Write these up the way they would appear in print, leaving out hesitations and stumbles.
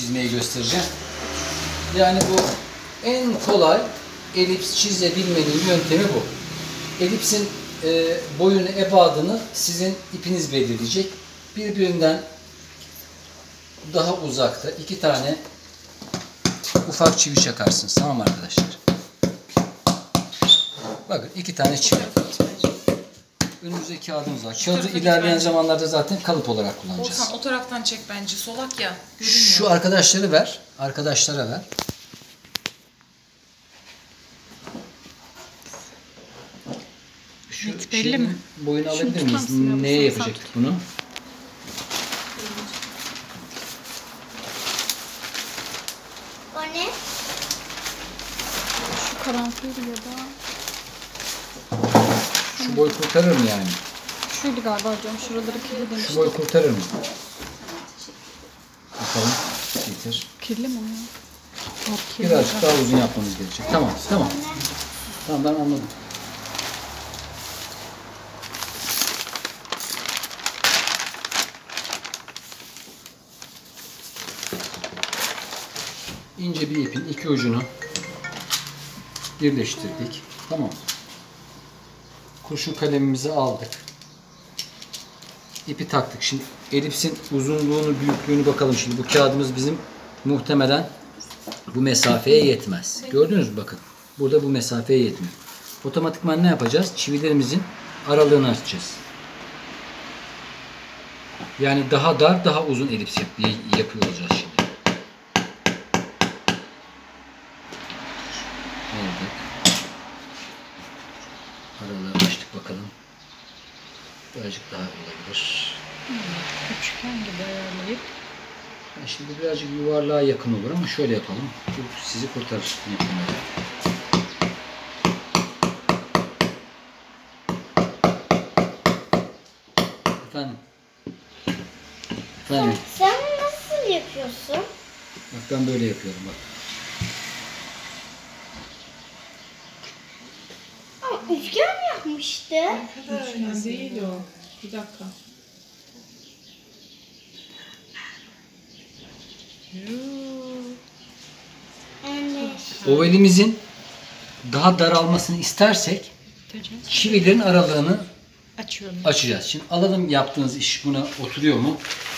çizmeyi göstereceğim. Yani bu en kolay elips çizebilmenin yöntemi bu. Elipsin boyunu, ebadını sizin ipiniz belirleyecek. Birbirinden daha uzakta 2 tane ufak çivi çakarsınız. Tamam arkadaşlar. Bakın 2 tane çivi. Önümüzde kağıdımız var. Kağıdı ilerleyen zamanlarda zaten kalıp olarak kullanacağız. Volkan o taraftan çek bence. Solak ya. Görünmüyor. Şu arkadaşları ver. Arkadaşlara ver. Şu belli mi? Boyunu alabilir miyiz? Neye yapacaktık bunu? O ne? Şu karanfil ya da... Şu boy kurtarır mı yani? Şuydu galiba hocam. Şuraları kirli demiştim. Şu boy kurtarır mı? Bakalım. Getir. Kirli mi ya? Birazcık daha uzun yapmamız gerekecek. Tamam, tamam. Tamam, ben anladım. İnce bir ipin iki ucunu birleştirdik. Tamam. Kurşun kalemimizi aldık. İpi taktık. Şimdi elipsin uzunluğunu, büyüklüğünü bakalım. Şimdi bu kağıdımız bizim muhtemelen bu mesafeye yetmez. Gördünüz mü? Bakın. Burada bu mesafeye yetmiyor. Otomatikman ne yapacağız? Çivilerimizin aralığını açacağız. Yani daha dar, daha uzun elips yapıyor olacağız şimdi. Aldık. Aralığı açtık bakalım. Birazcık daha olabilir. Üçgen gibi ayarlayıp. Şimdi birazcık yuvarlığa yakın olur ama şöyle yapalım. Bu sizi kurtarır. Efendim. Efendim. Sen nasıl yapıyorsun? Bak ben böyle yapıyorum bak. Ama üçgen mi yapmıştı? Üçgen değil o. Bir dakika. Ovalimizin daha daralmasını istersek çivilerin aralığını açacağız. Şimdi alalım yaptığınız iş buna oturuyor mu?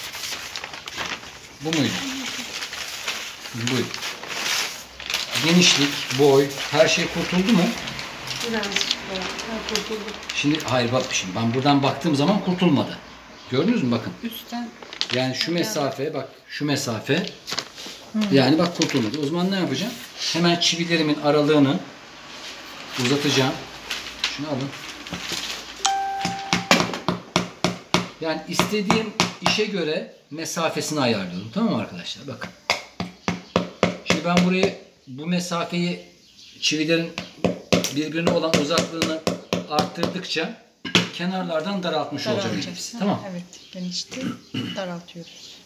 Bu muydu? Buydu. Genişlik, boy, her şey kurtuldu mu? Birazcık kurtuldu. Şimdi hayır bak şimdi ben buradan baktığım zaman kurtulmadı. Gördünüz mü bakın. Üstten. Yani şu mesafe bak şu mesafe yani bak kurtulmadı. O zaman ne yapacağım? Hemen çivilerimin aralığını uzatacağım. Şunu alın. Yani istediğim işe göre mesafesini ayarlıyorum. Tamam mı arkadaşlar? Bakın. Şimdi ben burayı bu mesafeyi çivilerin birbirine olan uzaklığını arttırdıkça kenarlardan daraltmış olacağım. Tamam. Evet. Genişti. Daraltıyoruz.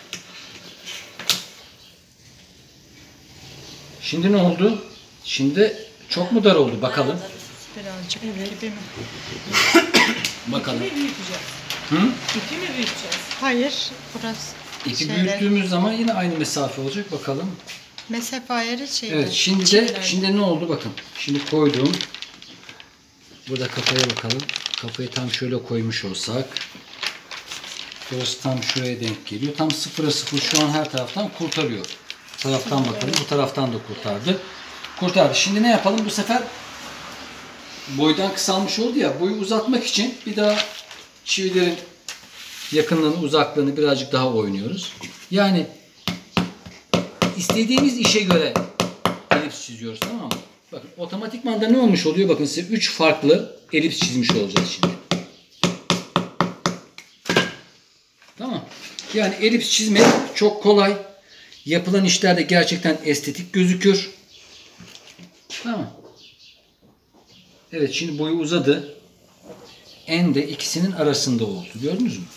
Şimdi ne oldu? Şimdi çok mu dar oldu? Bakalım. Birazcık gibi mi? Bakalım. İpi mi büyüteceğiz? Hı? İpi mi büyüteceğiz? Hayır. Burası İpi büyüttüğümüz zaman yine aynı mesafe olacak. Bakalım. mesafe ayarı şeyde. Evet. Şimdi ne oldu? Bakın. Şimdi koydum. Burada kafaya bakalım. Kafayı tam şöyle koymuş olsak. Burası tam şuraya denk geliyor. Tam 0'a 0 şu an her taraftan kurtarıyor. Bu taraftan bakalım. Bu taraftan da kurtardı. Kurtardı. Şimdi ne yapalım? Bu sefer boydan kısalmış oldu ya. Boyu uzatmak için bir daha çivilerin yakınlığını, uzaklığını birazcık daha oynuyoruz. Yani istediğimiz işe göre elips çiziyoruz. Tamam mı? Bakın otomatikman da ne olmuş oluyor? Bakın size 3 farklı elips çizmiş olacağız şimdi. Tamam. Yani elips çizmek çok kolay. Yapılan işlerde gerçekten estetik gözükür. Tamam. Evet şimdi boyu uzadı. En de ikisinin arasında oldu. Gördünüz mü?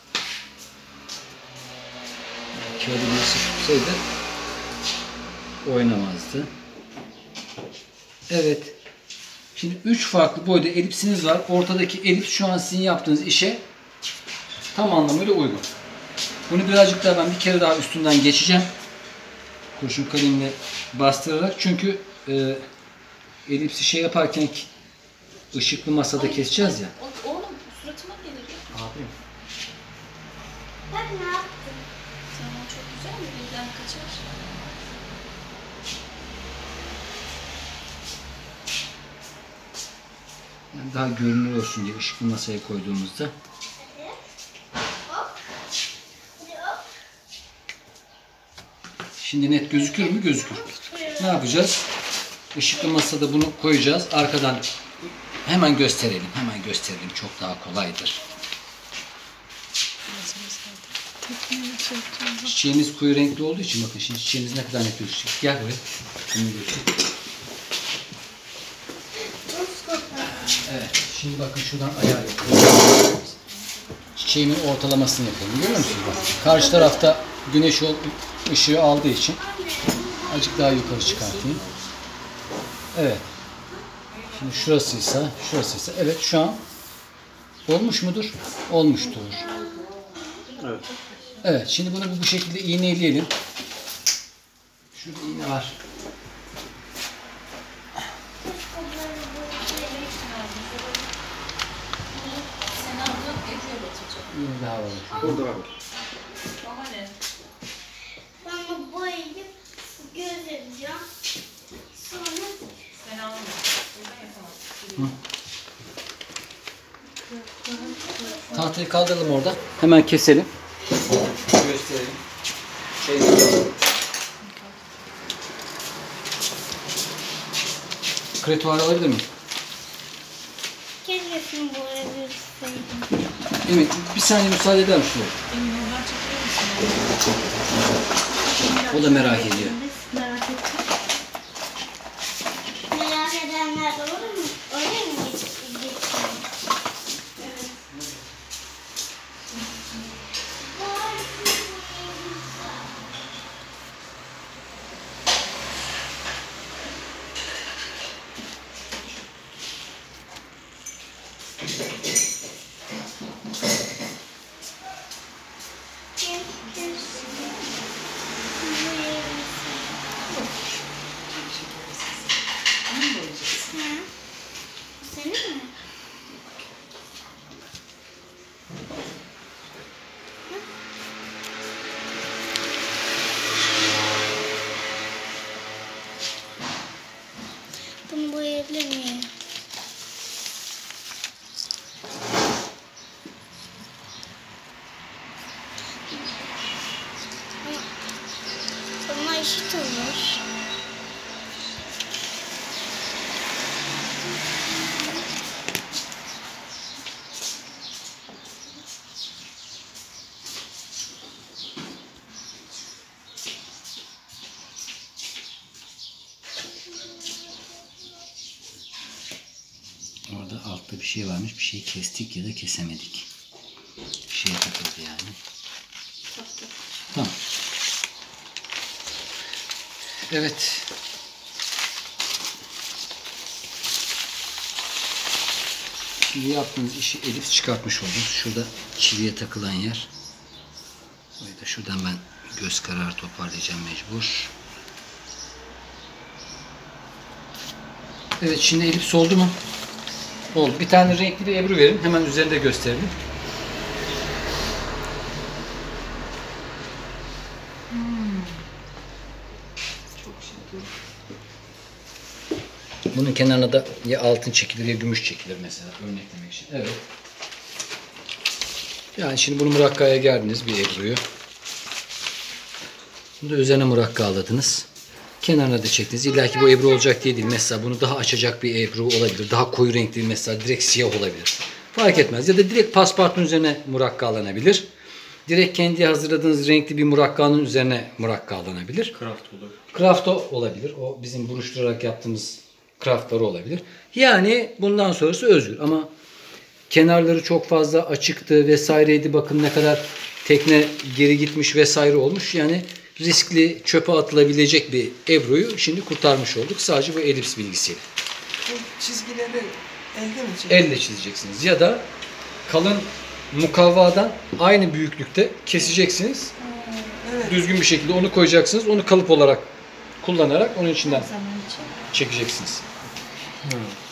Kağıdı nasıl tutsaydı oynamazdı. Evet. Şimdi 3 farklı boyda elipsiniz var. Ortadaki elips şu an sizin yaptığınız işe tam anlamıyla uygun. Bunu birazcık daha ben bir kere daha üstünden geçeceğim. Kurşun kalemle bastırarak, çünkü elipsi şey yaparken ışıklı masada keseceğiz ya. Oğlum suratıma gelir. Abi. Bak ne yaptın? Tamam, çok güzel mi? Birden kaçar. Yani daha görünür olsun diye ışıklı masaya koyduğumuzda. Hop. Hadi hop. Şimdi net gözükür mü? Gözükür. Ne yapacağız? Işıklı masada bunu koyacağız. Arkadan hemen gösterelim. Hemen gösterelim. Çok daha kolaydır. Çiçeğimiz koyu renkli olduğu için bakın şimdi çiçeğimiz ne kadar net gözükecek. Gel buraya. Bunu göster. Evet. Şimdi bakın şuradan ayar yapıyorum. Çiçeğimin ortalamasını yapıyorum. Görüyor musunuz? Bak. Karşı tarafta güneş ışığı aldığı için azıcık daha yukarı çıkartayım. Evet. Şimdi şurasıysa evet, şu an olmuş mudur? Olmuştur. Evet. Evet. Şimdi bunu bu şekilde iğneleyelim. Şurada iğne var. Sen aldın, Ebru'ya batıracak. İğne daha var. Burada var. Ama ne? Ben bunu boyayıp göz yapacağım. Sonra Sen aldın. Buradan yapamazsın. Tahtayı kaldıralım oradan. Hemen keselim. Gösterelim. Kretuar alabilir miyim? keşke şunu boyayabilseydim. Evet, bir saniye müsaade eder misin? Emin oradan çekilir misin? O da merak ediyor. Merak ettim. Merak edenler de olur mu? Oraya mı geçelim? Evet. Senin mi? Bunu boyayabilir miyim? Ama eşit olur. Orada altta bir şey varmış. Bir şeyi kestik ya da kesemedik. Bir şeye takıldı yani. Tamam. Evet. Şimdi yaptığımız işi elips çıkartmış olduk. Şurada çiviye takılan yer. Orayı da şuradan ben göz kararı toparlayacağım mecbur. Evet, şimdi elips oldu mu? Oldu. Bir tane renkli bir Ebru verin. Hemen üzerinde gösterelim. Çok şükür. Bunun kenarına da ya altın çekilir ya gümüş çekilir mesela, örneklemek için. Evet. Yani şimdi bunu murakkaya gerdiniz, bir Ebru'yu. Bunu da üzerine murakkaladınız. Kenarına da çektiniz. İlla ki bu Ebru olacak diye değil. Mesela bunu daha açacak bir Ebru olabilir. Daha koyu renkli, mesela direkt siyah olabilir. Fark etmez. Ya da direkt paspartunun üzerine murakkalanabilir. Direkt kendi hazırladığınız renkli bir murakkanın üzerine murakkalanabilir. Craft olur. Craft olabilir. O bizim buruşturarak yaptığımız craftları olabilir. Yani bundan sonrası özgür. Ama kenarları çok fazla açıktı vesaireydi. Bakın ne kadar tekne geri gitmiş vesaire olmuş. Yani riskli, çöpe atılabilecek bir Ebru'yu şimdi kurtarmış olduk. Sadece bu elips bilgisiyle. Bu çizgileri elde mi çiziyorsun? Elle çizeceksiniz. Ya da kalın mukavvadan aynı büyüklükte keseceksiniz. Evet. düzgün bir şekilde onu koyacaksınız. Onu kalıp olarak kullanarak onun içinden Zaman için. çekeceksiniz. Hı.